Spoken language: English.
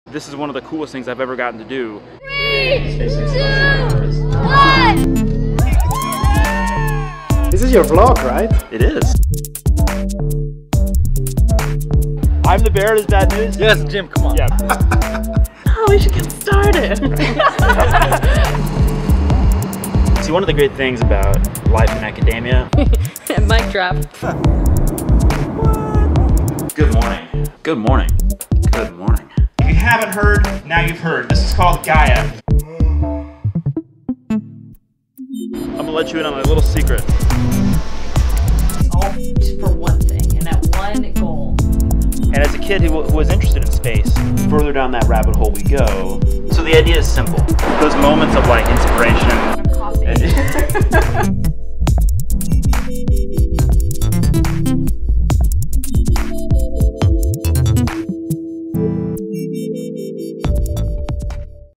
This is one of the coolest things I've ever gotten to do. 3, 2, 1! This is your vlog, right? It is. I'm the bearer of this bad news? Yes, Jim, come on. Yeah. Oh, we should get started. See, one of the great things about life in academia... Mic drop. Good morning. Good morning. Good morning. If you haven't heard, now you've heard. This is called Gaia. I'm gonna let you in on a little secret. All for one thing, and that one goal. And as a kid who was interested in space, further down that rabbit hole we go. So the idea is simple. Those moments of like inspiration. Coffee.